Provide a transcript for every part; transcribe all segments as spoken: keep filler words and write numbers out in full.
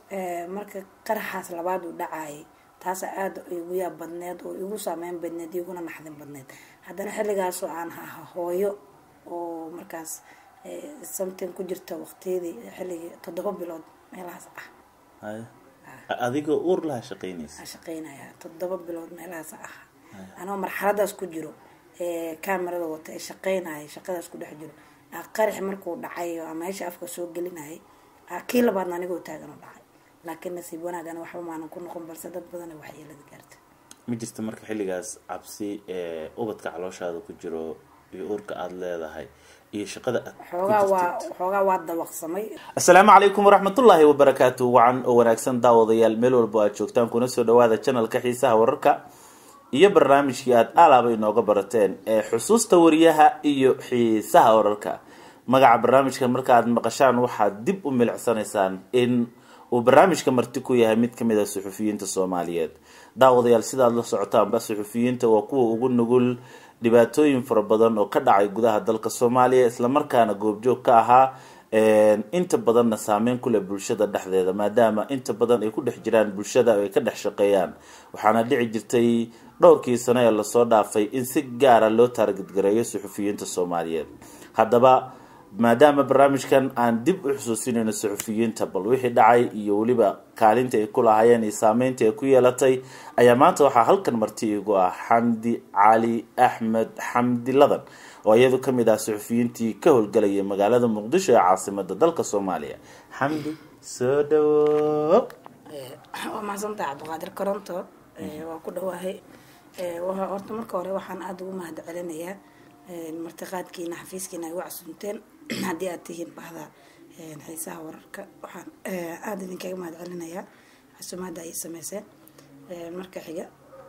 marka qaraxaas labaad uu dhacayay taas aad igu yaab badneed oo igu saameyn badneed iguna naxdin badneed haddana xilligaas oo aan ahaa hooyo oo markaas something ku jirta waqtiyadii xilligii toddoba bilood meelahaas ah adigoo uur laha shaqeynaysa shaqeynaya toddoba bilood meelahaas ah anoo marxaladaas ku jiro ee kaamirada wata ee shaqeynaya shaqadaas ku dhex jiro qarax markuu dhacay oo meesha afka soo gelinayay kii labaadna anigoo taagan oo dhacay laakiin nasiib wanaagana waxba maanan ku noqon balse dad badan ay waxyeelada gaartay ma jirto marka xilligaas cabsi ee ubadka calooshaada ku jiro iyo uurka aad leedahay iyo shaqada xoogaa waa xoogaa waa dawaqsamay. Assalaamu calaykum waraxmatullaahi wabarakaatuh. Wacan oo wanaagsan daawadayaal meel walba aad joogtaan kuna soo dhawaada channelka xiisaha wararka iyo barnaamijkii aad alaaba inooga barateen ee xusuusta wariyaha iyo xiisaha wararka. magaca barnaamijka marka aad maqashaan waxaad dib u milicsanaysaan in uu barnaamijka marti ku yahay mid kamid ah suxufiyiinta Soomaaliyeed. daawadayaal sidaad la socotaan ba suxufiyiinta waa kuwa ugu nugul dhibaatooyin fara badan oo ka dhacay gudaha dalka Soomaaliya isla markaana goobjoog ka ahaa inta badan saameyn ku leh bulshada dhexdeeda maadaama inta badan ay ku dhex jiraan bulshada ay ka dhex shaqeeyaan waxaana dhici jirtay dhowrkii sano ee la soo dhaafay in si gaar ah loo target gareeyo suxufiyiinta Soomaaliyeed. haddaba maadaama barnaamijkan aan dib u xusuusinayno suxufiyiinta bal wixii dhacay iyo waliba kaalinta ay ku lahaayeen iyo saameynta ay ku yeelatay ayaa maanta waxaa halkan marti igu ah Xamdi Cali Axmed Xamdi Ladan oo iyadu kamid ah suxufiyiintii ka howlgalaya magaalada Muqdisho ee caasimadda dalka Soomaaliya. Xamdi soo dhawow. ee waa mahadsantahay Cabdiqaadir Koronto ee waa ku dhawahay ee waxa horta marka hore waxaan aad ugu mahad celinayaa martiqaadkiina xafiiskiina ay wacsunteen haddii aad tihiin bahda xiisaha wararka waxaan aad idinkaga mahad celinayaa casuumaadda ay sameyseen. marka xiga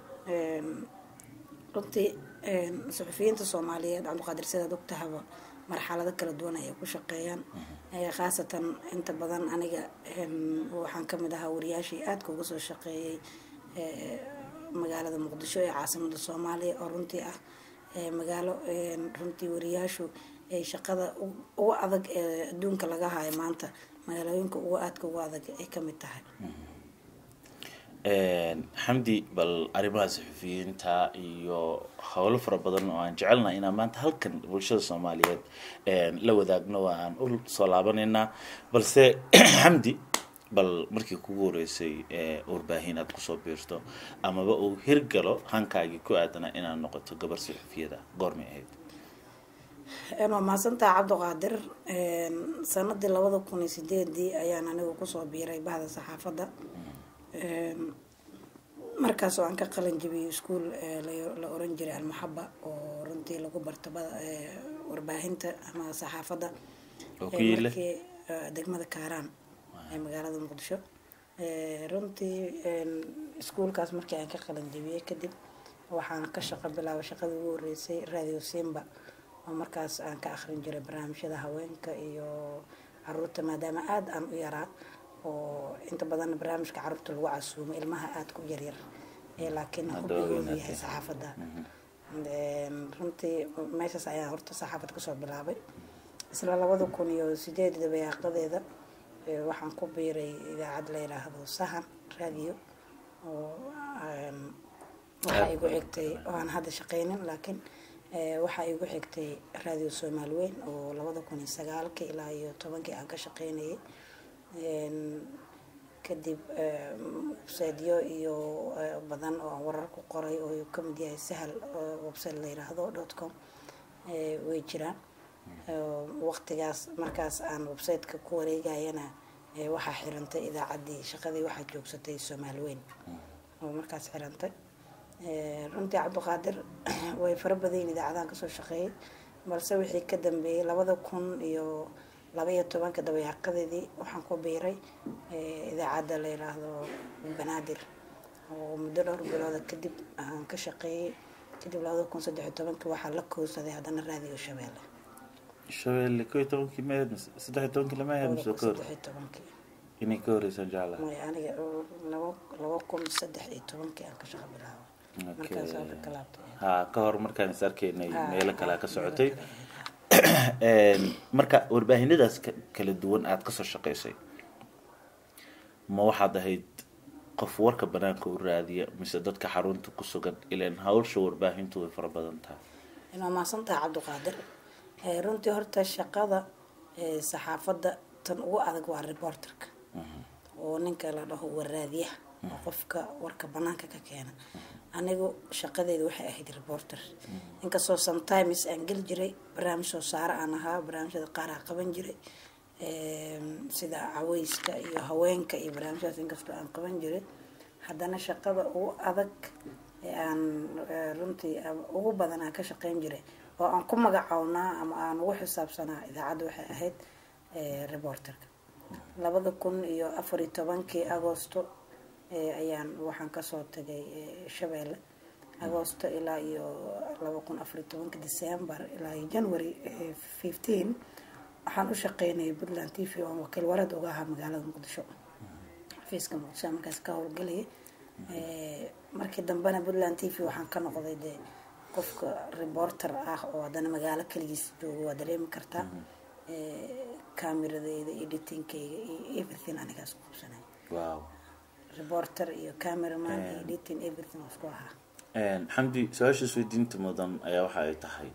runtii suxufiyiinta Soomaaliyeed Cabdiqaadir sidaad ogtahaba marxalado kala duwan ay ku shaqeeyaan khaasatan inta badan aniga waxaan kamid ahaa wariyaashii aad uga soo shaqeeyay magaalada Muqdisho ee caasimadda Soomaaliya oo runtii ah magaalo runtii wariyaashu ay shaqada ugu adag ee adduunka laga hayo maanta magaalooyinka ugu aadka ugu adag ay kamid tahay. een Xamdi bal arrimaha suxufiyiinta iyo hawlo fara badan oo aan jecelnahay inaan maanta halkan bulshada Soomaaliyeed een la wadaagno aan u soo laabanayna balse Xamdi bal markii kugu horeysay ee warbaahin aad ku soo biirto amaba uu hirgalo hankaagi ku aadana inaad noqoto gabar suxufiyada goorma ahayd? een waa mahadsantahay Cabdiqaadir een sanadii laba kun iyo sideed ayaan anigu ku soo biiray bahda saxaafadda een markaas oo aan ka qalin jabiyay iskuul la oran jiray Al-Muhabba oo runtii lagu barto warbaahinta ama saxaafadda oo ku yeelay degmada Kaaraan ee magaalada Muqdisho. ee runtii een iskuulkaas markii aan ka qalin jabiyay kadib waxaan ka shaqo bilaabay shaqada ugu horeysay Radio Simba oo markaas aan ka akhrin jiray barnaamijyada haweenka iyo carruurta maadaama aad aan u yaraa oo inta badan barnaamijka carruurta lagu casuumo ilmaha aad ku yar yar ee laakiin hubigoodu yahay saxaafadda. een runtii meeshaas ayaan horta saxaafad ka soo bilaabay isla laba kun iyo sideed dabayaaqadeeda waxaan ku biiray idaacad la yiraahdo Sahan Radio oo waxa igu xigtay oo aan hadda shaqeynin laakiin waxa igu xigtay Radio Soomaaliweyn oo laba kun iyo sagaal ilaa iyo toban aan ka shaqeynayay. een kadib website-yo iyo badan oo warar ku qoray oo ka mid yahay Sahal website la yiraahdo .com ee way jiraan. waqtigaas markaas aan website-ka ku wareegayana waxa xirantay idaacaddii shaqadii waxa joogsatay Soomaaliweyn oo markaas xirantay. ee runtii Cabdiqaadir way fara badan idaacadahan ka soo shaqeeyay balse wixii ka dambeeyay laba kun iyo laba iyo toban ka dabayaaqadeedii waxaan ku biiray idaacadda la yiraahdo Banaadir oo muddo dhowr bilood kadib aan ka shaqeeyay. kadib laba kun iyo saddex iyo toban waxaa la koobsaday haddana Radio Shabeelle. Shabeelle koob iyo toban ma saddex iyo toban lama yahay soo koor saddex iyo toban inay ka horeysan jacala ma aniga laba kun iyo saddex iyo toban aan ka shaqo bilaabay markaas oo ka laabtay ha ka hor markaan isarkeynay meel kale ka socotay. een marka warbaahinadaas kala duwan aad ka soo shaqeysay ma waxaad ahayd qof warka banaanka u raadiya mise dadka xarunta ku sugan ilaan hawsha warbaahintu way fara badan tahay? inaa maasantaha cabdiqaadir. runtii horta shaqada saxaafadda tan ugu adag waa reporterka oo ninka la dhaho waraadiyaha oo qofka warka banaanka ka keena. anigu shaqadeedu waxay ahayd reporter, inkastoo sometimes aan geli jiray barnaamij soo saare aan ahaa, barnaamijyada qaar aan qaban jiray sida caweyska iyo haweenka iyo barnaamijyadaas inkastoo aan qaban jiray, haddana shaqada ugu adag ee aan runtii ugu badan aan ka shaqeyn jiray oo aan ku magacownaa ama aan ugu xisaabsanaa idaacadda waxay ahayd reporterka. labada kun iyo afar iyo tobankii agosto ayaan waxaan kasoo tagay Shabeelle agosto ilaa iyo laba kun afar iyo tobanka December ilaa iyo January fifteen waxaan u shaqeynayay Puntland T V oo wakiil warad uga ahaa magaalada Muqdisho, xafiiska Muqdisho markaas ka howlgalayay. markii dambena Puntland T V waxaan ka noqday dee qofka reporter ah oo haddana magaalo kaligiis joogo, waa dareemi kartaa. kaamiradeeda, editingkeyga iyo everything anigaas ku qabsanay. wow. reporter iyo cameraman iyo editing everything isku ahaa. xamdi, su-aasha isweydiinta mudan ayaa waxa ay tahay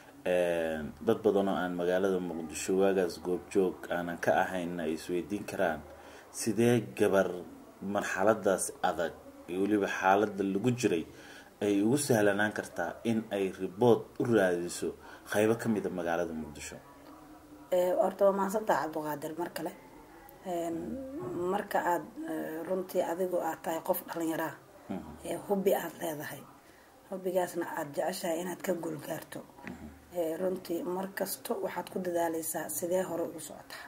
dad badan oo aan magaalada Muqdisho waagaas goobjoog aanan ka ahayn ay isweydiin karaan sidee gabar marxaladaas adag iyo weliba xaaladda lagu jiray ay ugu sahlanaan kartaa in ay report u raadiso qaybo ka mid ah magaalada Muqdisho? horta waa maasantaha cabdiqaadir mar kale. marka aad runtii adigu aad tahay qof dhalinyaro ah ee hubbi aad leedahay, hubbigaasna aad jeceshahay inaad ka guulgaarto, runtii markasto waxaad ku dadaaleysaa sidee hore ugu socotaa.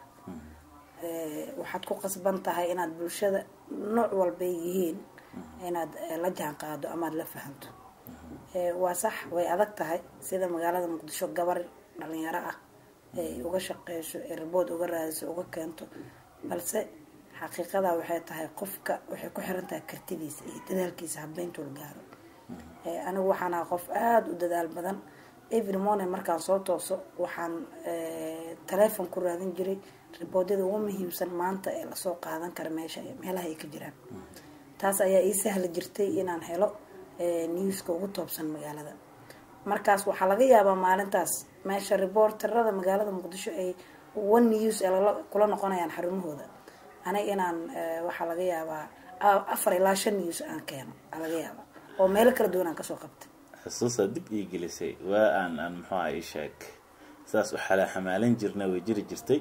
waxaad ku qasban tahay inaad bulshada nooc walba yihiin inaad la jaan qaado ama aad la fahanto. waa sax, way adag tahay sida magaalada Muqdisho gabar dhalinyaro ah ay uga shaqeyso, report uga raadiso, uga keento, balse xaqiiqada waxay tahay qofka waxay ku xiran tahay kartidiisa iyo dadaalkiisa habeynta uu gaaro. anigu waxaan ahaa qof aada u dadaal badan. every morning markaan soo tooso waxaan telephone ku raadin jiray reportyada ugu muhiimsan maanta ee lasoo qaadan kara meesha meelaha ay ka jiraan. taas ayaa ii sahli jirtay inaan helo newska ugu toobsan magaalada. markaas waxaa laga yaabaa maalintaas meesha reporterada magaalada Muqdisho ay one news kula noqonayaan xarumahooda, aniga inaan waxaa laga yaabaa afar ilaa shan news aan keeno laga yaabaa oo meelo kala duwan aan kasoo qabtay. xusuusta dib ii gelisay waa aan aan muxuu ahay sheeg saas waxa la xamaalan jirnay way jiri jirtay.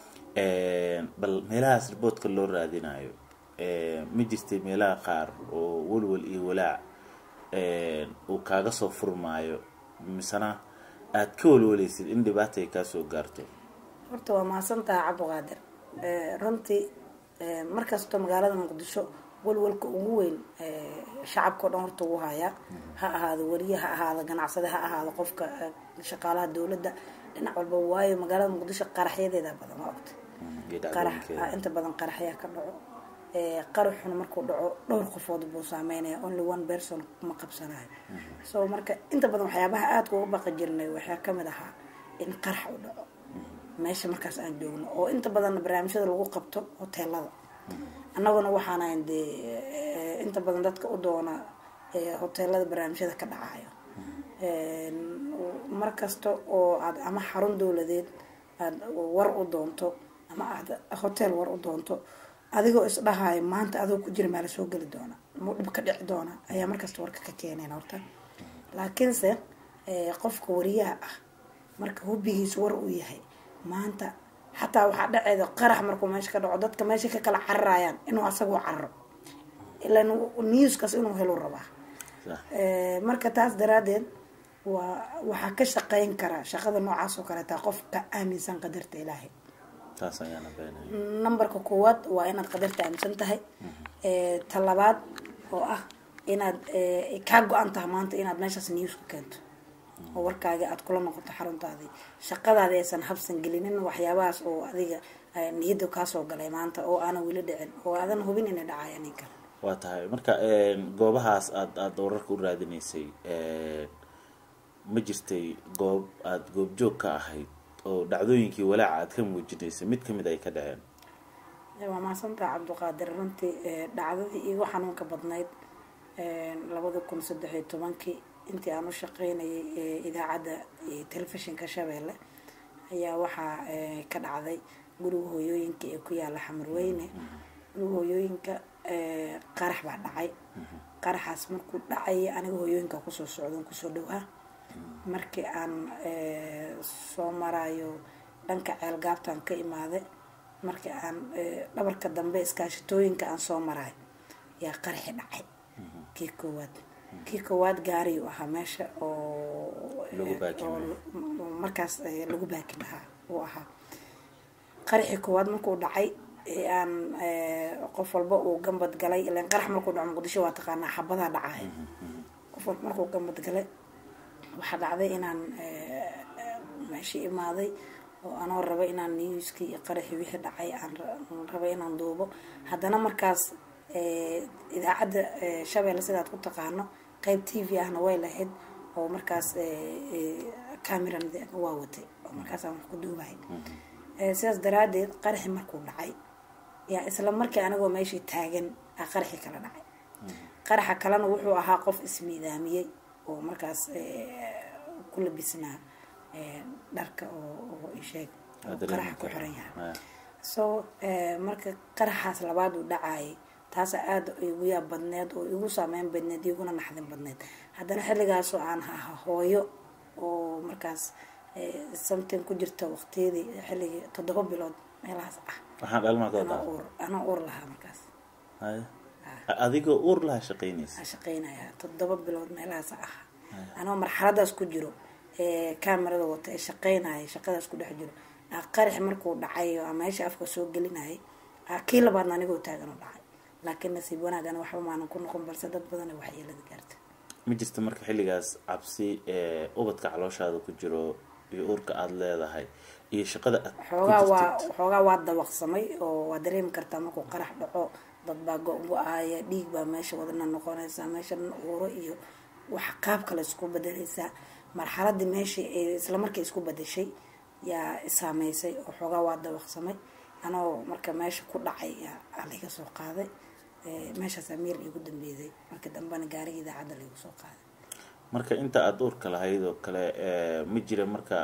bal meelahaas reportka loo raadinayo ma jirtay meelaha qaar oo walwal iyo walaac uu kaaga soo furmaayo misana aad ka walwaleysid in dhibaato ay kaa soo gaarto? horta waa maasantaha cabdiqaadir. runtii markastoo magaalada Muqdisho walwalka ugu weyn shacabka dhan horta ugu haya, ha ahaado wariye, ha ahaado ganacsade, ha ahaado qofka shaqaalaha dowladda, dhinac walba. waayo magaalada Muqdisho qaraxyadeeda badan waa ogtay. qarax inta badan qaraxyaa ka dhaco. qaraxuna markuu dhaco dhowr qofood buu saameynaya, only one person ma qabsanayo. so marka inta badan waxyaabaha aad uga baqi jirnay waxaa kamid ahaa in qarax u dhaco meesha markaas aan joogno, oo inta badan barnaamijyada lagu qabto hoteelada. annaguna waxaan ahayn dee inta badan dadka u doona hoteelada barnaamijyada ka dhacayo. markasta oo aad ama xarun dowladeed aad war u doonto ama aad hotel war u doonto, adigoo isdhahayo maanta adoo ku jira maala soo geli doona, ma dhib ka dhici doona, ayaa markasta warka ka keeneen horta. laakiinse qofka wariyaha ah marka hubbigiisu war uu yahay maanta xataa waxaa dhaceeda qarax markuu meesha ka dhaco dadka meesha ka kala cararayaan inuu asagoo cararo ilaa newskaas inuu helo rabaa. marka taas daraadeed waa waxaa ka shaqeyn karaa shaqada noocaas oo kaleeta qofka aaminsan qadarta Ilaahay. taas ayaana beenay. numberka koowaad waa inaad qadarta aaminsan tahay. talabaad oo ah inaad ka go'an tahay maanta inaad meeshaas news ku keento oo warkaaga aad kula noqoto xaruntaadii, shaqadaada aysan habsan gelinin waxyaabahaas oo adiga niyada kaa soo galay maanta oo aanan weli dhicin oo aadan hubin inay dhacayaan nin kale. waa tahay marka goobahaas aad aad wararka u raadinaysay ma jirtay goob aad goob joog ka ahayd oo dhacdooyinkii walaaca aad ka muujinaysay mid kamid ay ka dhaceen? waa mahadsantaha cabdiqaadir. runtii dhacdadii iigu xanuunka badnayd labada kun saddex iyo tobankii intii aan u shaqeynayay idaacadda telefishinka Shabeelle ayaa waxaa ka dhacday guriga hooyooyinka ee ku yaala Xamarweyne. guriga hooyooyinka qarax baa dhacay. qaraxaas markuu dhacay aniga hooyooyinka kusoo socdo kusoo dhowaa markii aan soo marayo dhanka ceelgaabtaan ka imaaday markii aan dhabarka dambe iskaashitooyinka aan soo maray yaa qaraxi dhacay. kii koowaad kii koowaad gaari uu ahaa meesha oo markaas lagu baaki lahaa uu ahaa. qaraxi koowaad markuu dhacay aan qof walba uu gambad galay ilaan qarax markuu dhaco Muqdisho waa taqaanaa xabadaa dhacay. qof walba markuu gambad galay waxaa dhacday inaan meeshii imaaday oo anoo raba inaan newskii iyo qaraxii wixii dhacay aan raba inaan duubo. haddana markaas idaacadda Shabeelle sidaad ku taqaano qayb T V ahna way lahayd oo markaas camera waa watay oo markaas aan wax ku duubay. sidaas daraadeed qaraxi markuu dhacay yaa isla markii anagoo meeshii taagan aa qaraxi kala dhacay. qaraxa kalena wuxuu ahaa qof ismiidaamiyey oo markaas ku labisnaa dharka oo isheeg qaraxa ku xiran yahay. so marka qaraxaas labaad uu dhacay taas aad igu yaab badneed oo igu saameyn badneed iguna naxdin badneed. haddana xilligaas oo aan ahaa hooyo oo markaas something ku jirta waqtiyadii xilligii toddoba bilood meelahaas ah waxaan dhalmaa ka wadaa ana uur lahaa markaas. adigoo uur lahaa shaqeynaysa shaqeynaya toddoba bilood meelahaas ah anoo marxaladaas ku jiro kaamirada wata ee shaqeynaya shaqadaas ku dhex jiro qarax markuu dhacay oo meesha afka soo gelinayay kii labaadna anigoo taagan u dhacay. laakiin nasiib wanaagana waxba maanan ku noqon balse dad badan ay waxyeelada gaartay. ma jirto marka xilligaas cabsi ubadka calooshaada ku jiro iyo uurka aada leedahay iyo shaqada xoogaa waa xoogaa waa dawaqsamay oo waa dareemi kartaa markuu qarax dhaco dad baa go-go-aaya dhiig baa meesha wadana noqonaysaa meesha uuro iyo wax qaab kale isku bedelaysaa. marxaladii meeshii isla markii isku bedeshay yaa isaameysay oo xoogaa waa dawaqsamay anoo marka meesha ku dhacay yaa laga soo qaaday. meeshaas amiir igu dambeeyay markii dambana gaariga idaacadda lagu soo qaaday. marka inta aada uurka lahayd oo kale ma jira marka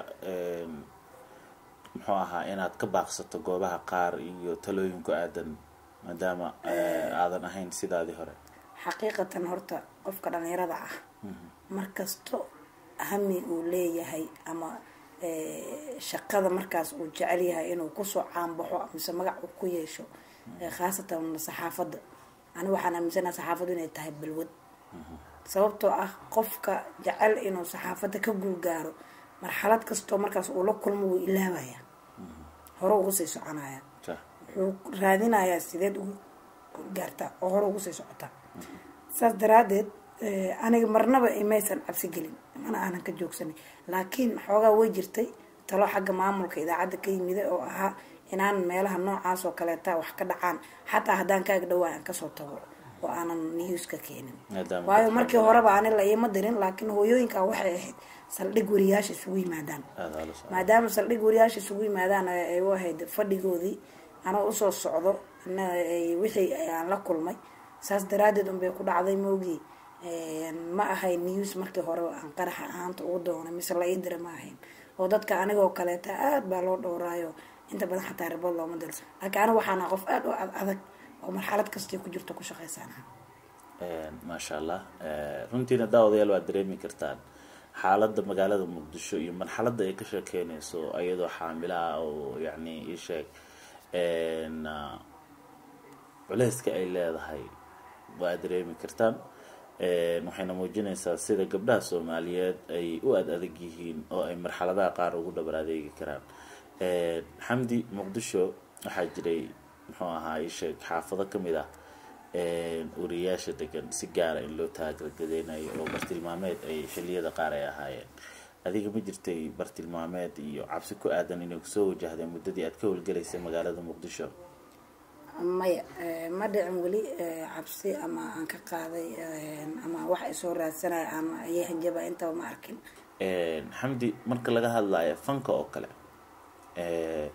muxuu ahaa inaad ka baaqsato goobaha qaar iyo talooyinku aadan maadaama aadan ahayn sidaadii hore? xaqiiqatan horta qofka dhalinyarada ah markasto hami uu leeyahay ama shaqada markaas uu jecel yahay inuu kusoo caanbaxo mise magac uu ku yeesho khaasatan saxaafadda. aniga waxaan aaminsanahay saxaafaddu inay tahay balwad sababtoo ah qofka jecel inuu saxaafadda ka guulgaaro marxalad kastoo markaas uu la kulmo wuu ilaabaya hore ugu sii soconaya wuxuu raadinayaa sideed ugu gaartaa oo hore ugu sii socotaa. saas daraadeed aniga marnaba imaysan cabsi gelin mana aanan ka joogsanin laakiin xoogaa way jirtay talo xagga maamulka idaacadda ka yimida oo ahaa inaan meelaha noocaas oo kaleeta wax ka dhacaan xataa haddaan kaaga dhawaa aan kasoo tago oo aanan newska keenin. waayo markii horeba ani la iima dirin laakiin hooyooyinka waxay ahayd saldhig wariyaasha isugu yimaadaan maadaama saldhig wariyaasha isugu yimaadaan ay u ahayd fadhigoodii anoo usoo socdo wixii aan la kulmay. saas daraadeed unbay ku dhacday moogii ma ahayn news markii hore aan qaraxa ahaanta ugu doonay mise la ii dira ma ahayn oo dadka anigoo kaleeta aad baa loo dhowraayo inta badan xataa ribad looma dirso laakiin aniga waxaan qof aad u adag oo marxalad kastay ku jirto ku shaqeysana. maasha allah runtiina daawadayaal waad dareemi kartaan xaaladda magaalada Muqdisho iyo marxaladda ay ka sheekeynayso ayadoo xaamila ah oo yacni ii sheeg culayska ay leedahay waad dareemi kartaan. waxayna muujinaysaa sida gabdhaha Soomaaliyeed ay u aad adag yihiin oo ay marxaladaha qaar ugu dhabar adeegi karaan. xamdi Muqdisho waxaa jiray muxuu ahaa ii sheeg xaafado ka mid ah wariyaasha degan si gaara in loo taageergadeynayo oo bartilmaameed ay xilliyada qaar ay ahaayeen. adiga ma jirtay bartilmaameed iyo cabsi ku aadan inay kusoo wajahday muddadii aad ka howlgalaysay magaalada Muqdisho? maya ma dhicin weli cabsi ama aan ka qaaday ama wax ay soo raadsanay ama ay hanjaba intaba ma arkin. xamdi marka laga hadlayo fanka oo kale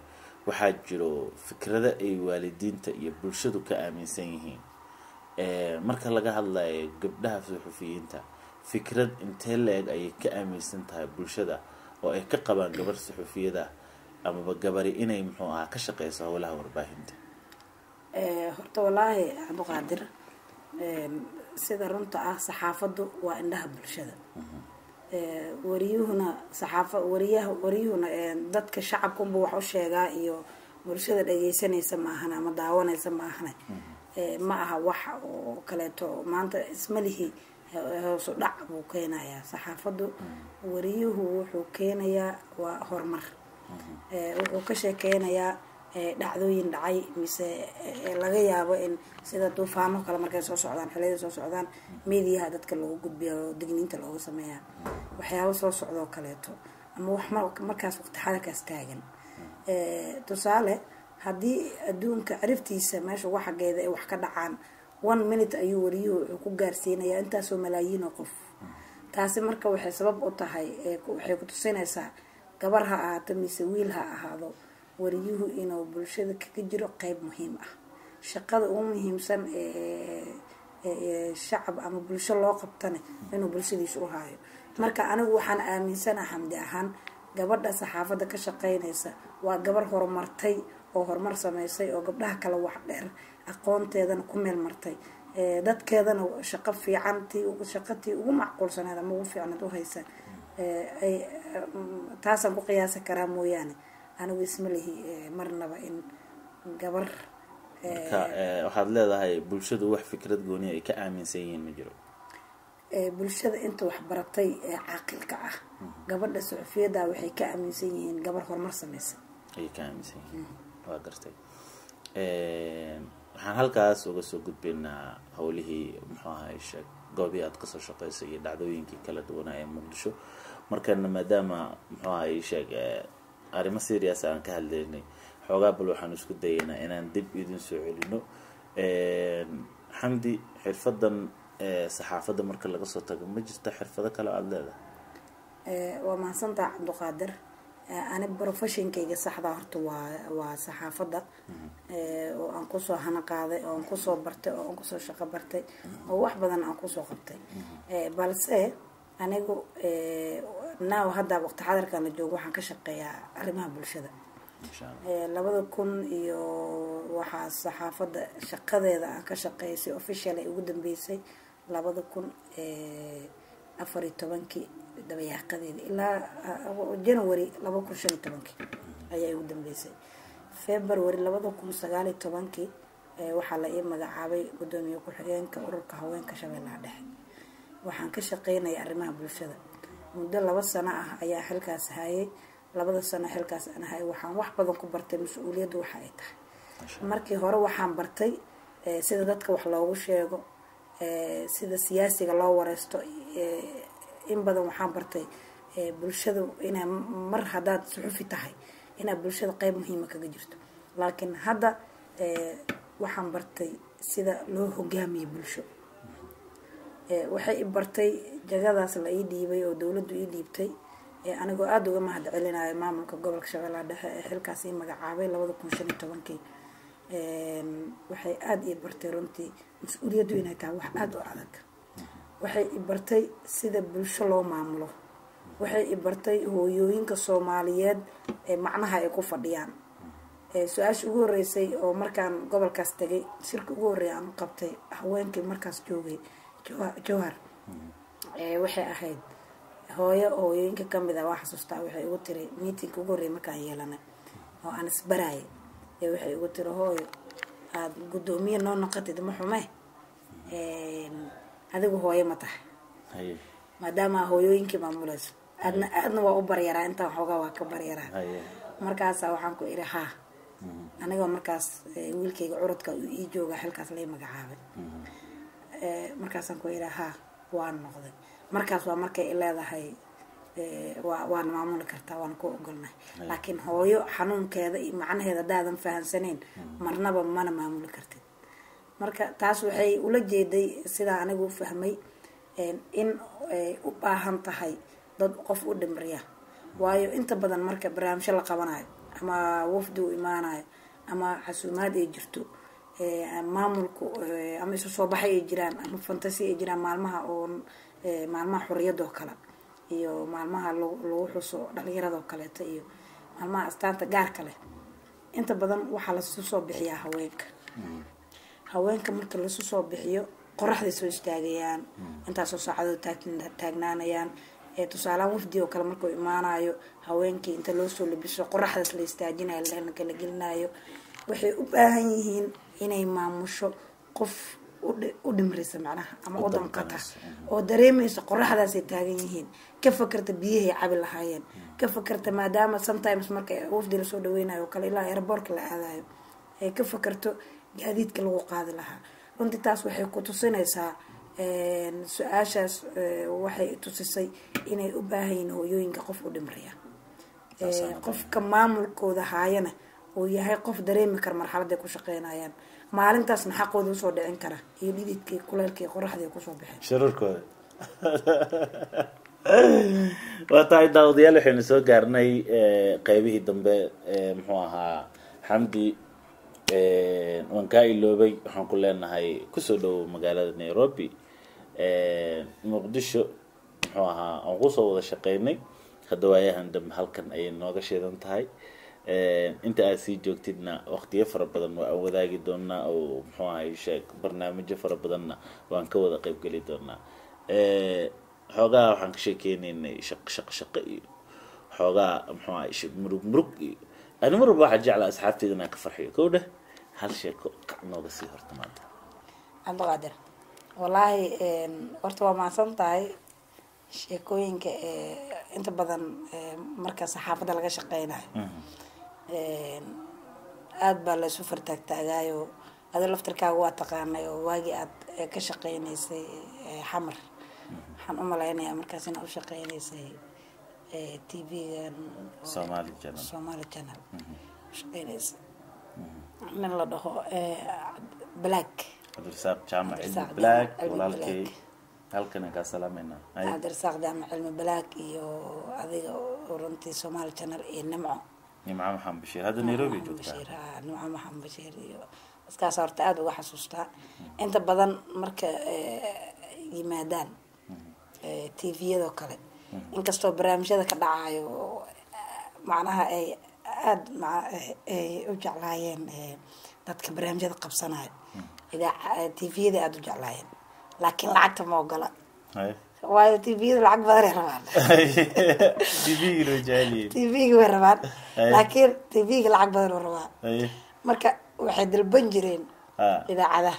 waxaa jiro fikrada ay waalidiinta iyo bulshadu ka aaminsan yihiin marka laga hadlayo gabdhaha suxufiyiinta fikrad intee la-eg ayay ka aaminsan tahay bulshada oo ay ka qabaan gabar suxufiyada amaba gabari inay muxuu ahaa ka shaqeyso howlaha warbaahinta? horta wallaahi cabdiqaadir sida runta ah saxaafaddu waa indhaha bulshada. wariyuhuna saxaafa wariyaha wariyuhuna dadka shacabkunba wax u sheegaa iyo bulshada dhageysanaysa maahan ama daawanaysa maahan ma aha wax oo kaleeto maanta ismalihi hoos u dhac buu keenayaa. saxaafaddu wariyuhu wuxuu keenayaa waa horumar, wuxuu ka sheekeynayaa dhacdooyin dhacay mise laga yaabo in sida duufaano kale markay soo socdaan xilliyada soo socdaan meediyaha dadka loogu gudbiyo oo digniinta loogu sameeyaa waxyaabo soo socdoo kaleeto ama wax markaas waqti xadarkaas taagan. tusaale haddii adduunka ciriftiisa meesha uga xageeda ay wax ka dhacaan one minute ayuu wariyuhu wuxuu ku gaarsiinayaa intaasoo malaayiin oo qof. taasi marka waxay sabab u tahay waxay ku tusinaysaa gabar ha ahaato mise wiil ha ahaado wariyuhu inuu bulshada kaga jiro qeyb muhiim ah. shaqada ugu muhiimsan ee shacab ama bulsho loo qabtana inuu bulshadiisa u haayo. marka anigu waxaan aaminsanahay xamdi ahaan gabadha saxaafadda ka shaqeynaysa waa gabar horumartay oo horumar sameysay oo gabdhaha kale wax dheer aqoonteedana ku meel martay, dadkeedana shaqo fiican tii shaqatii ugu macquulsaneed ama ugu fiicneed u haysa. taasaan ku qiyaasi karaa mooyaane anigu isma lihi marnaba in gabar marka waxaad leedahay bulshadu wax fikrad gooni ay ka aaminsan yihiin ma jiro? bulshada inta wax baratay ee caaqilka ah gabadha suxufiyada waxay ka aaminsan yihiin gabar horumar sameysay ay ka aaminsan yihiin. waa gartay. waxaan halkaas uga soo gudbaynaa howlihii muxuu ahaay sheeg goobii aad kasoo shaqeysay iyo dhacdooyinkii kala duwanaa ee muqdisho. markana maadaama muxuu ahaay sheeg arrimo serious aan ka hadlaynay xoogaa bal waxaan isku dayaynaa inaan dib idin soo celino. xamdi, xirfadan saxaafadda marka laga soo tago ma jirta xirfado kale aada leedahay? waa mahadsantaha cabdiqaadir. ani professionkayga saxda horta waa waa saxaafadda oo aan kusoo hana qaaday oo aan kusoo bartay oo aan kusoo shaqo bartay oo wax badan aan kusoo qabtay. balse anigu naaw hadda waqti xadarkan la joogo waxaan ka shaqeeyaa arrimaha bulshada. labada kun iyo waxaa saxaafadda shaqadeeda aan ka shaqeysay official ay ugu dambeysay labada kun afar iyo tobankii dabayaaqadeeda ilaa january laba kun shan iyo tobankii ayaa ugu dambeysay. february labada kun sagaal iyo tobankii waxaa la ii magacaabay gudoomiye ku-xigeenka ururka haweenka shabeellaha dhexe. waxaan ka shaqeynaya arrimaha bulshada muddo laba sano ah ayaa xilkaas hayay. labada sano xilkaas aan hayay waxaan wax badan ku bartay mas-uuliyaddu waxa ay tahay. markii hore waxaan bartay sida dadka wax loogu sheego, sida siyaasiga loo wareysto. in badan waxaan bartay bulshada inaa mar haddaad suxufi tahay inaad bulshada qeyb muhiima kaga jirto. laakiin hadda waxaan bartay sida loo hogaamiyo bulsho. waxay i bartay jagadaas la ii dhiibay oo dowladdu ii dhiibtay anigoo aada uga mahad celinayo maamulka gobolka shabeellaha dhexe ee xilkaas ii magacaabay labada kun shan iyo tobankii. waxay aada ii bartay runtii mas-uuliyaddu inay tahay wax aada u adag. waxay i bartay sida bulsho loo maamulo. waxay i bartay hooyooyinka soomaaliyeed ee macnaha ay ku fadhiyaan. su-aasha ugu horeysay oo markaan gobolkaas tegay shirka ugu horreeya aan u qabtay haweenkii markaas joogay jowhar waxay ahayd hooyo hooyooyinka kamid ah waa xasuustaa. waxay igu tiri meetingka ugu horreeya markaan yeelanay oo aan isbaraayay ee waxay igu tiri hooyo aada guddoomiye noo noqotid ma xume adigu hooyo ma tahay maadaama hooyooyinkii maamuleyso aadna aadna waa u baryaraa intaan xoogaa waa ka baryaraa. markaasa waxaan ku iri haa anigoo markaas wiilkayga curadka ii jooga xilkaas lai magacaabay. markaasaan ku iri haa waan noqday. markaas waa markay leedahay waan maamuli kartaa waan ku ogolnahay. laakiin hooyo xanuunkeeda iyo macnaheeda hadaadan fahansaneyn marnaba mana maamuli kartid. marka taas waxay ula jeeday sidaa anigu fahmay in ay u baahan tahay dad qof u dhimriya. waayo inta badan marka barnaamijyo la qabanayo ama wafdi u imaanayo ama casuumaad ay jirto maamulku ama isu soo baxay ay jiraan ama fantasi ay jiraan maalmaha oo maalmaha xorriyadoo kale iyo maalmaha lagu xuso dhalinyaradoo kaleeto iyo maalmaha astaanta gaarka leh inta badan waxaa lasu soo bixiyaa haweenka haweenka marka lasu soo bixiyo qoraxday soo istaagayaan intaasoo saacadoo taagnaanayaan tusaalehaan wafdi oo kale markuu imaanayo haweenkii inta loo soo labiso qoraxdaas la istaajinayo la kala gelinayo waxay u baahan yihiin inay maamusho qof u dhimrisa macnaha ama u damqata oo dareemaysa qoraxdaasay taagan yihiin ka fakarta biyahay cabi lahaayeen ka fakarta maadaama sometimes marka wafdi lasoo dhaweynayo oo kale ilaa airbortka la aadayo ee ka fakarto gaadiidka lagu qaadi lahaa runtii taas waxay ku tusinaysaa su-aashaas waxay tusisay inay u baahan yihiin hooyooyinka qof u dhimriya qofka maamulkooda haayana uu yahay qof dareemi kara marxaladay ku shaqeynayaan maalintaasna xaqooda usoo dhicin kara iyo dhididkii kuleelkii qoraxdii kusoo baxeen sharurkooda waa tahay daawadayaal waxaynu soo gaarnay qeybihii dambe muxuu ahaa xamdi waan kaa iloobay waxaan ku leenahay kusoo dhowow magaalada nairobi muqdisho muxuu ahaa aan kusoo wada shaqeynay hadda waayahan dambe halkan ayay nooga shidan tahay inta aad sii joogtidna waqtiyo fara badan waa aan wadaagi doonaa oo muxuu ahay sheeg barnaamijyo fara badanna waan ka wada qayb geli doonaa xoogaa waxaan ka sheekeynaynay shaqo shaqo shaqo iyo xoogaa muxuu ahay murug murug iyo ani mar walba waxaa jeclaa asxaabteyda inaan ka farxiyo kow dheh hal sheeko kac nooga sii horta maanta cabdiqaadir wallaahi horta waa mahadsan tahay sheekooyinka inta badan marka saxaafadda laga shaqeynayo aada baa la isu fartaagtaagaayo adoo laftarkaaga waa taqaanay oo waagii aad ka shaqeynaysay xamar waxaan u malaynayaa markaas inaad u shaqeynaysay t v-ga somali channel somali channel shaqeynaysay nin la dhaho black cabdirasaaq jaamac cilmi black walaalkay halkan aan kaa salaameynaa cabdirasaaq jaamac cilmi black iyo adiga runtii somali channel iyo nimco nimco maxamed bashiir hadda nairobi joogtaa nimco maxamed bashiir iyo iskaas horta aada uga xasuustaa inta badan marka yimaadaan t v-yadoo kale inkastoo barnaamijyada ka dhacayo macnaha ay aada ay u jeclaayeen dadka barnaamijyada qabsanayo idaa t v-yada aada u jeclaayeen laakiin lacagta ma ogola waayo t v-yada lacag badanay rabaan t v-gi loo jeceliye t v-gi way rabaan laakiin t v-ga lacag badan oo rabaa marka waxay dalban jireen idaacadaha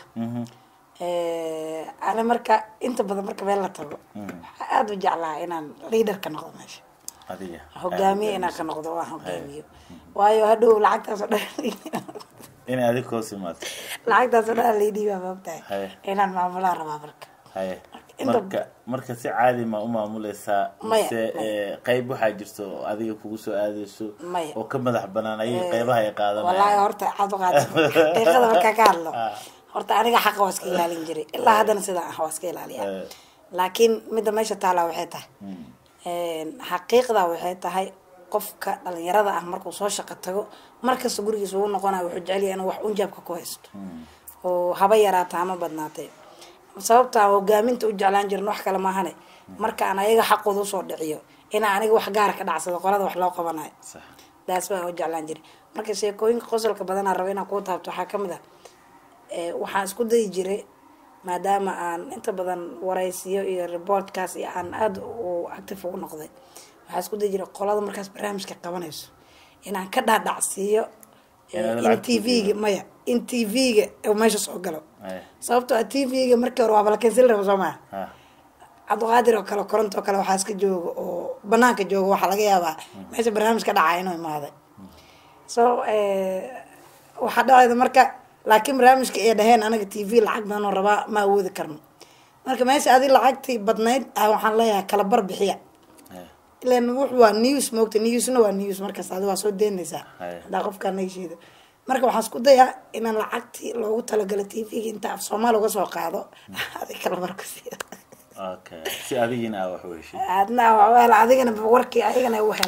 ana marka inta badan marka meel la tago waxaa aada u jeclaa inaan leader ka noqdo meesha hogaamiye inaan ka noqdo waan hogaamiyo waayo hadhow lacagtaas oo dhan inay adig hoos imaato lacagtaas oo dhan laydhiibaa maogtahay inaan maamulaa rabaa marka haye marka marka si caadi ma u maamuleysaa mise qeyb waxaa jirto oo adiga kugu soo aadeyso oo ka madax banaan ayay qeybaha ay qaadanayaan wallaahi horta cabdiqaadir xaqiiqada markaa ka hadlo horta aniga xaqa waa iska ilaalin jiray ilaa haddana sidaa ah waa iska ilaaliya laakiin midda meesha taalaa waxay tahay xaqiiqda waxay tahay qofka dhalinyarada ah markuu soo shaqo tago markasta gurigiisa uu noqonayo wuxuu jecelyahay inuu wax unjaabka ku haysto oo haba yaraata ama badnaatay sababtaa hogaaminta u jeclaan jirin wax kale maahane marka aan ayaga xaqooda usoo dhiciyo inaa aniga wax gaara ka dhacsado qolada wax loo qabanayo daas baa u jeclaan jiray marka sheekooyinka qosolka badanaa raba inaan kuu taabto waxaa kamid ah waxaan isku dayi jiray maadaama aan inta badan waraysiyo iyo reportkaas iyo aan aada u active ugu noqday waxaa isku dayi jiray qolada markaas barnaamijka qabanayso inaan ka dhaadhacsiiyo in t v-ga maya in t v-ga meesha soo galo sababtoo a t v-ga markii hore waaba la kansili raba soo maa cabdiqaadir oo kale koronto oo kale waxaa iska jooga oo banaanka jooga waxaa laga yaabaa meesha barnaamij ka dhacaya inuu imaaday so waxaa dhacayda marka laakiin barnaamijka ay dhaheen anaga t v lacag badan oo rabaa ma awoodi karno marka meesha adi lacagtii badnayd waxaan leeyahay kala bar bixiya ilan wuxu waa news moogta newsna waa news markaas adi waa soo deynaysaa haddaa qofkaa naysheeda marka waxaan isku dayaa inaan lacagtii loogu talagalo t v-ga inta af soomaali uga soo qaado adi kala bar ku siiya okay si adigina wax u heshay adna waa adigana warkii ayagana u helaan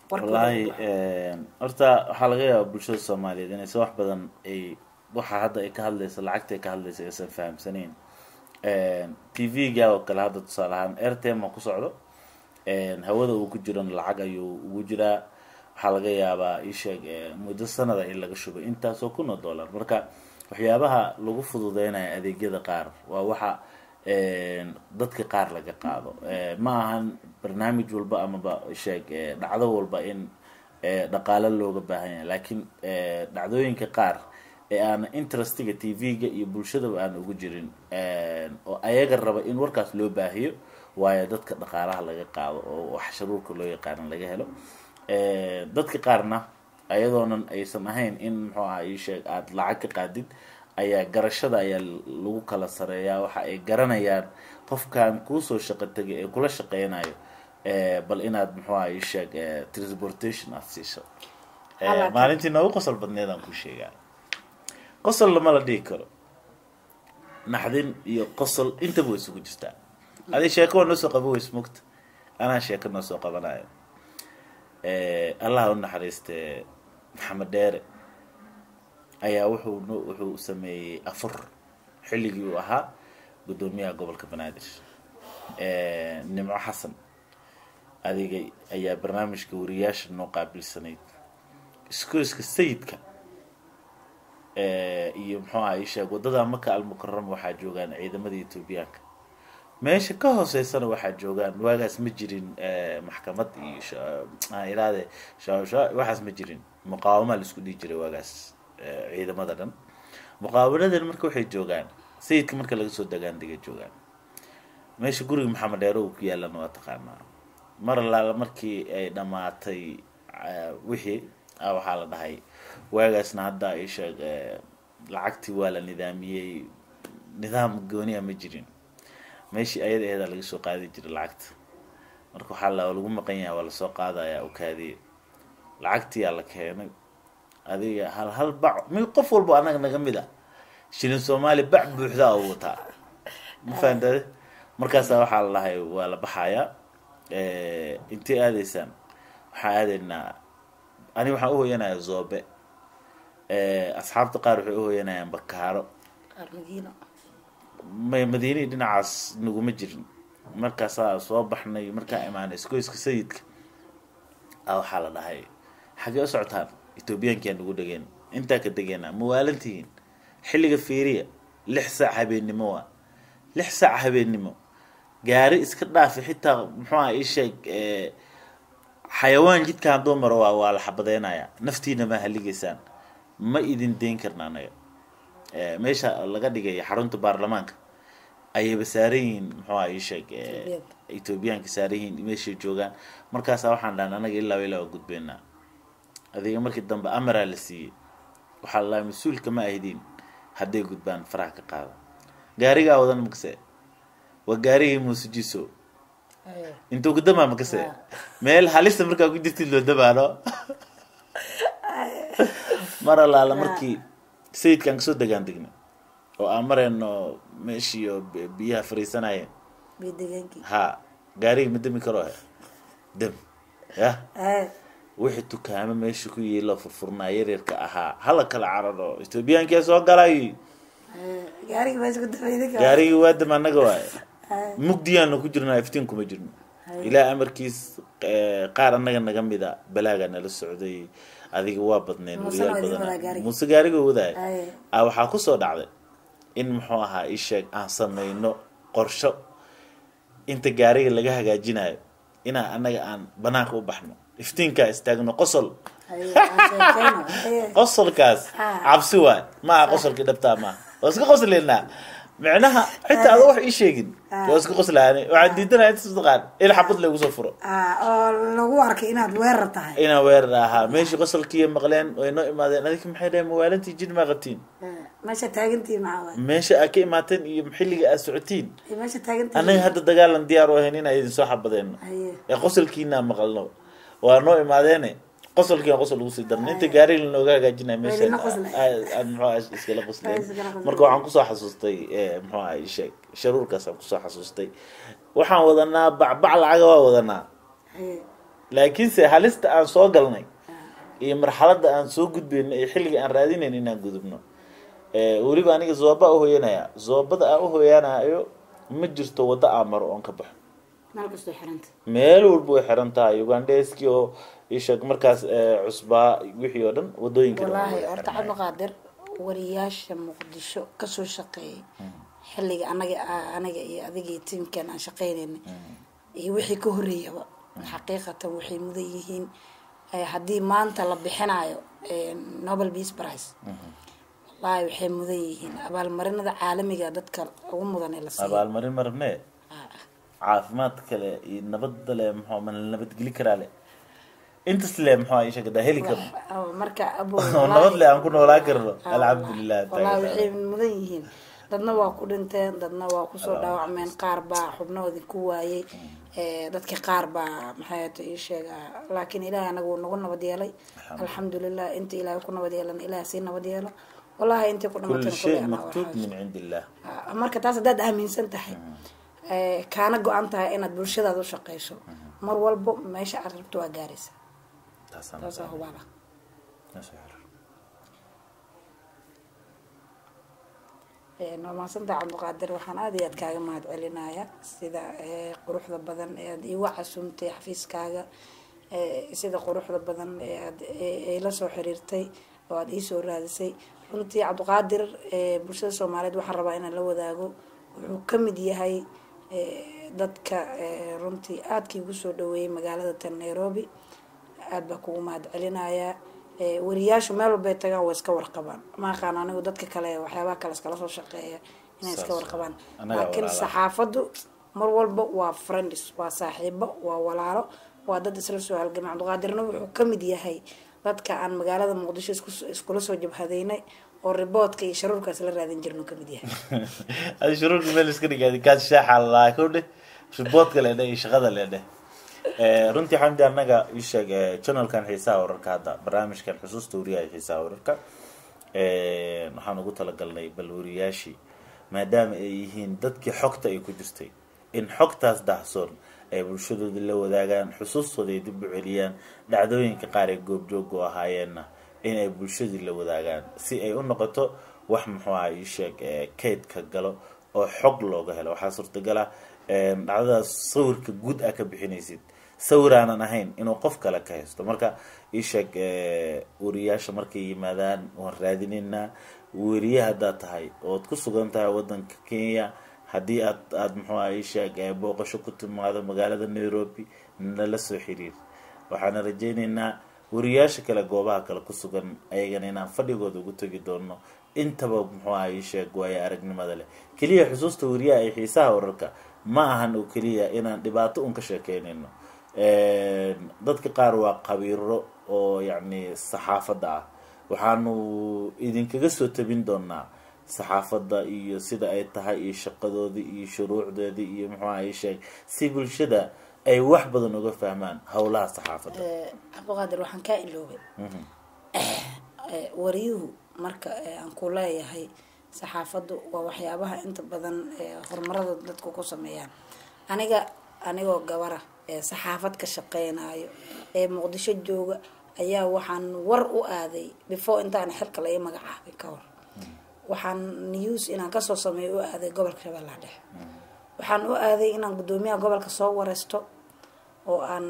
wallaahi horta waxaa laga yaabaa bulshada soomaaliyeed inay si wax badan ay waxa hadda ay ka hadlayso lacagta ay ka hadlayso aysan fahamsanayn. T V-ga oo kale hadda tusaale ahaan airtime ku socdo hawada uu ku jiro lacag ayuu ugu jiraa. waxaa laga yaabaa ii sheeg muddo sanada in laga shubay intaasoo kun oo dollar. marka waxyaabaha lagu fududeynayo adeegyada qaar waa waxa dadka qaar laga qaado. ma ahan barnaamij walba amaba sheeg dhacdo walba in dhaqaale looga baahan yahay, laakiin dhacdooyinka qaar ee aan interestiga T V-ga iyo bulshadaba aan ugu jirin oo ayaga raba in warkaas loo baahiyo waayo dadka dhaqaalaha laga qaado oo wax sharuurka loo yaqaan laga helo. dadka qaarna ayadoonan aysan ahayn in muxuu ahaa ii sheeg aad lacag ka qaadid ayaa garashada ayaa lagu kala sareeyaa. waxa ay garanayaan qofkan kuusoo shaqo tagay ee kula shaqeynayo bal inaad muxuu ahaa ii sheeg transportation aad siiso. maalintii noogu qosol badneed aan ku sheegaa. qosol lama la dhihi karo, naxdin iyo qosol intaba way isugu jirtaa. adi sheeko waa noo soo qabo ways mugta, anaa sheeko noo soo qabanayo. allah u naxariiste maxamed dheere ayaa wuxuu wuxuu sameeyey afur xilligii uu ahaa gudoomiyaha gobolka banaadir. nimco xasan adiga ayaa barnaamijka wariyaasha noo qaabilsanayd. iskooska sayidka iyo muxuu ahaa ii sheeg wadada maka almukarama waxaa joogaan ciidamada etoobiyaanka. meesha ka hooseysana waxaa joogaan waagaas ma jirin maxkamad iyo iraade waxaas ma jirin, muqaawama la isku dhihi jiray waagaas ciidamada dhan. muqaawanadan marka waxay joogaan sayidka marka laga soo dagaan digay joogaan. meesha guriga maxamed dheere uu ku yaalana waa taqaanaa. mar allaala markii ay dhamaatay wixii waxaa la dhahay waagaasna hadda ay sheeg lacagtii waa la nidaamiyey, nidaam gooniya ma jirin. meeshii ayada eeda laga soo qaadi jiray lacagta. marka waxaa la lagu maqan yahay waa lasoo qaadayaa u kaadiye. lacagtiyaa la keenay adiga hal hal bac mid qof walba anaga naga mid ah shilin soomaali bac buuxda oo wataa. ma fahantaade? markaasaa waxaa la dhahay waa la baxayaa. intay aadaysaan waxaa aadaynaa ani waxaan u hooyanayaa zoobe. asxaabta qaar waxay u hooyanayaan bakaaro. may madiinihii dhinacaas naguma jirin. markaasaa soo baxnay markaa imaanay iskooyska sayidka waxaa la dhahay xagee u socotaan? etoobiyaankia nagu dhegeen. intaa ka degeena mawaalantihiin xilliga fiiriya lix saac habeennimo waa lix saac habeennimo gaari iska dhaafi xitaa muxuu aha ii sheeg xayawaan jidka hadduu maro waa waa la xabadeynayaa. naftiina ma haligeysaan, ma idin deyn karna anaga. meesha laga dhigay xarunta baarlamaanka ayayba saaran yihiin muxuu aha ii sheeg etoobiyaanka saaran yihiin meeshay joogaan. markaasaa waxaan dhahan anaga ilaa ilaa waa gudbeynaa. adiga markii dambe amaraa la siiyey waxaa la dhahay mas-uulka ma ahidiin hadday gudbaan faraha ka qaada. gaarigaa wadan makase waa gaarigii muusijiso intuu ku damaa makase meel halista markaa ku jirtid loo dabaano. mar allaala markii sayidkaan kasoo degaan degnay oo aan mareyno meeshii oo biyaha fariisanayeen ha gaarigii ma dami karo dam ya wixii tukaamo meesha ku yiilo furfurnaa yaryarka ahaa hala kala cararo etoobiyaankia soo galay. gaarigii waa dam annaga waaye mugdiyaanu ku jirnaa iftiin kuma jirno. ilaa amarkiis qaar annaga naga mida balaaga nala socday. adiga waa badneen wariyaal badan muuse gaariga wadaay waxaa kusoo dhacday in muxuu ahaa ii sheeg aan sameyno qorsho inta gaariga laga hagaajinayo inaan annaga aan banaanka u baxno iftiinkaa istaagno qosol. qosolkaas cabsi waay maaha qosolkii dhabtaa maaha. waa iska qosleenaa micnaha xitaa ada wax ii sheegin waa iska qoslaane. waxaan diidanaya inta sadaqaan in xabad lagu soo furo oo lagu arkay inaad weerar tahay. inaan weerar ahaa. meeshii qosolkiiya maqleen way noo imaadeen. adinka maxay dhahay mawaalantii jin maa qabtiin? meesha taagantiin maxaa meesha aad ka imaateen iyo xilliga aad socotiin meesha taagantiin. anaga hadda dagaalan diyaar u ahayn inaan idin soo xabadeyno ee qosolkiina maqalno waa noo imaadeene qosolkiina qosol lagu sii darno inta gaariga lanooga hagaajinaya meesha aad muxuu iskala qosleen. marka waxaan kusoo xasuustay muxuu aha ii sheeg sharuurkaas aan kusoo xasuustay. waxaan wadanaa bacbac lacaga waa wadanaa laakiinse halista aan soo galnay iyo marxaladda aan soo gudbayno iyo xilliga aan raadinayn inaan gudubno weliba aniga zooba u hooyanaya zoobada aan u hooyanayo ma jirto waddo aan maro oon ka baxo meel kastoo xiranta meel walba way xiran tahay ugandheeskii oo isheeg markaas cusbaa wixii oo dhan wadooyinka wallaahi horta cabdiqaadir wariyaasha muqdisho kasoo shaqeeyay xilliga anaga anaga iyo adigii tiimkan aan shaqeynayna iyo wixii ka horeeyaba xaqiiqatan waxay mudan yihiin haddii maanta la bixinayo Nobel Peace Prize wallaahi waxay mudan yihiin abaalmarinada caalamiga dadka ugu mudan ee la siiyo abaalmarin marne caafimaad kale iyo nabad le muxuu man nabad geli karaa le inta sile muxuu ay sheegada heli karo marka abo nabad le aan ku noolaa karno alxamdulillah wallaahi waxay mudan yihiin dadna waa ku dhinteen dadna waa ku soo dhaawacmeen qaar baa xubnoodii ku waayay dadka qaar baa maxay ii sheega laakiin ilaahay anagu nagu nabad yeelay alxamdulillah inta ilaahay ku nabad yeelan ilaahay si nabad yeelo wallahi inta ku dhimatay kullu shay maktub min indillah marka taas dad aaminsan tahay kaana go-an tahay inaad bulshadaada u shaqeyso mar walbo meesha aad rabto waa gaaraysa taas waa hubaala noomaasanta cabdiqaadir waxaan aada iyo aad kaaga mahad celinaya sida quruxda badan ee aad iigu casuumtay xafiiskaaga sida quruxda badan ee aad la soo xiriirtay oo aad iisoo raadisay runtii cabdiqaadir bulshada soomaaliyeed waxaan rabaa inaan la wadaago wuxuu ka mid yahay dadka runtii aadkii ugu soo dhaweeyay magaalada tan Nairobi aad baa kugu mahad celinayaa wariyaashu meel walbay tagaan way iska warqabaan ma aqaan anigu dadka kale waxyaabaha kale iskala soo shaqeeya inay iska warqabaan laakiin saxaafadu mar walba waa friends waa saaxiibo waa walaalo waa dad isla soo halgamay cabdiqaadirna wuxuu ka mid yahay dadka aan magaalada muqdisho iskula soo jabhadeynay oo riboodka iyo sharuurkaas la raadin jirno ka mid yahay ay sharuurka meel iska dhigay kaas shaaxa la koodhe riboodka la dhigay shaqada la dhigay runtii xamdi anaga ii sheeg channelkan xiisaha wararka hadda barnaamijkan xusuusta wariyaha xiisaha wararka waxaan ugu talagalnay bal wariyaashii maadaama ay yihiin dadkii xogta ay ku jirtay in xogtaas dahsoon ay bulshadooda la wadaagaan xusuustooda ay dib u celiyaan dhacdooyinka qaar ee goobjoog u ahaayeenna in ay bulshadii la wadaagaan si ay u noqoto wax muxuu ahaa ii sheeg kaydka galo oo xog looga helo waxaa suurtagal ah dhacdadaas sawirka guud ah ka bixinaysid sawir aanan ahayn inuu qof kale ka haysto marka ii sheeg wariyaasha markay yimaadaan waan raadinaynaa wariye haddaad tahay ood ku sugan tahay waddanka Kenya haddii aad aad muxuu ahaa ii sheeg booqasho ku timaado magaalada Nairobi nala soo xiriir waxaan rajaynaynaa wariyaasha kale goobaha kale ku sugan ayagana inaan fadhigooda ugu tagi doono intaba muxuu ahaa ii sheeg waayo aragnimada leh kaliya xusuusta wariyaha ay xiisaha wararka ma ahan oo kaliya inaan dhibaato un ka sheekeynayno dadka qaar waa qabiiro oo yacni saxaafadda ah waxaanu idinkaga soo tabin doonaa saxaafadda iyo sida ay tahay iyo shaqadoodii iyo shuruucdoodii iyo muxuu ahaa ii sheeg si bulshada ay wax badan uga fahmaan howlaha saxaafadda cabdiqaadir waxaan kaa iloobay wariyuhu marka aan ku leeyahay saxaafaddu waa waxyaabaha inta badan horumarada dadku ku sameeyaan aniga anigoo gabara ee saxaafad ka shaqeynayo ee muqdisho jooga ayaa waxaan war u aaday before intaan xilka la ii magacaabay ka hor waxaan news inaan kasoo sameeyo u aaday gobolka Shabeellaha Dhexe waxaan u aaday inaan gudoomiyaha gobolka soo wareysto oo aan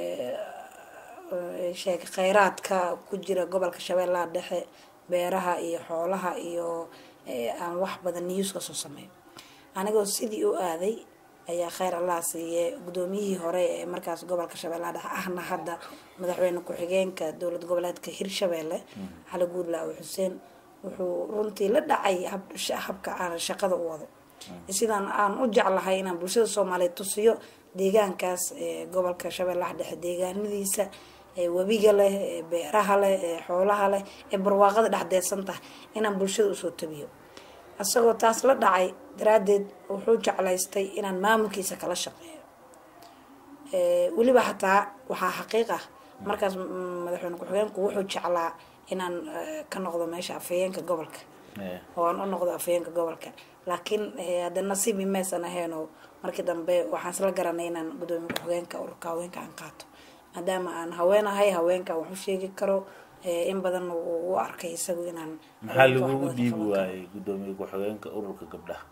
sheeg kheyraadka ku jira gobolka Shabeellaha Dhexe beeraha iyo xoolaha iyo aan wax badan news ka soo sameeyo anigoo sidii u aaday ayaa kheyr Allah siiyay gudoomiyihii hore ee markaas gobolka Shabeellaha Dhexe ahna hadda madaxweyne ku-xigeenka dowlad goboleedka Hirshabeelle Cali Guudlaaw Xuseen wuxuu runtii la dhacay habka aan shaqada u wado sidaan aan u jeclahay inaan bulshada Soomaaliyeed tusiyo deegaankaas ee gobolka Shabeellaha Dhexe deegaanadiisa ee wabiga leh ee beeraha leh ee xoolaha leh ee barwaaqada dhaxdeesan tahay inaan bulshada u soo tabiyo asagoo taas la dhacay daraadeed wuxuu jeclaystay inaan maamulkiisa kala shaqeeyo ee waliba xataa waxa xaqiiq ah markaas madaxweyne ku-xigeenku wuxuu jeclaa inaan ka noqdo meesha afayeenka gobolka oo aan u noqdo afayeenka gobolka laakiin hada nasiib imaysan ahayn oo markii dambe waxaan isla garanay inaan gudoomiye ku-xigeenka ururka haweenka aan qaato maadaama aan haweenahay haweenka wax u sheegi karo in badan uu u arkay isagu inaan maxaa lagu dhiibi waayay gudoomiye ku-xigeenka ururka gabdhaha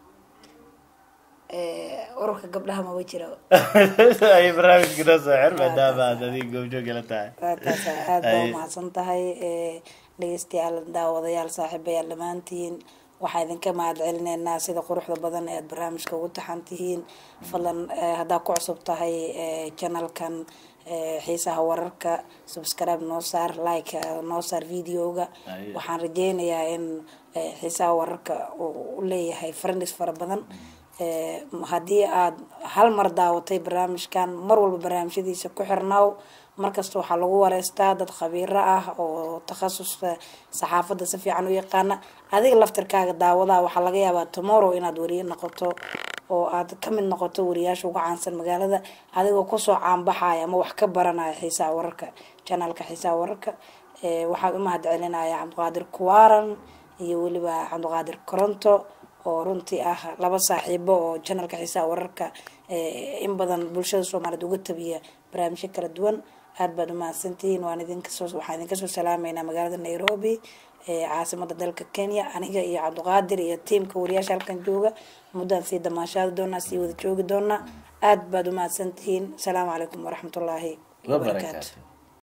ururka gabdhaha ma wajiro ay barnaamijka noo soo xir maadaama aad adiga goobjoog la tahay aad baa mahadsan tahay dhegeystayaal daawadayaal saaxiibayaal dhammaantiin waxaa idinka mahad celineynaa sida quruxda badan ee aad barnaamijka ugu taxan tihiin fadlan haddaa ku cusub tahay channelkan xiisaha wararka subscribe noo saar like noo saar videoga waxaan rajeynayaa in xiisaha wararka uu leeyahay friends fara badan haddii aad hal mar daawatay barnaamijkan mar walba barnaamijyadiisa ku xirnaaw markasta waxaa lagu wareystaa dad khabiiro ah oo takhasuska saxaafadda si fiican u yaqaana adiga laftirkaaga daawadaha waxaa laga yaabaa tomorrow inaad wariye noqoto oo aad ka mid noqoto wariyaasha uga caansan magaalada adigoo kusoo caanbaxaya ama wax ka baranaya xiisaha wararka channelka xiisaha wararka waxaan u mahad celinaya cabdiqaadir kuwaaran iyo weliba cabdiqaadir koronto oo runtii ah laba saaxiibo oo channelka xiisaha wararka in badan bulshada Soomaaliyeed uga tabiya barnaamijyo kala duwan aad baad u mahadsantihiin waan idinka soo waxaan idinka soo salaameynaa magaalada Nairobi ee caasimada dalka Kenya aniga iyo Cabdiqaadir iyo teamka wariyaasha halkan jooga muddo si damaashaad doona si wada joogi doona aad baad u mahadsantihiin salaamu calaykum waraxmatullaahi wa barakaatuh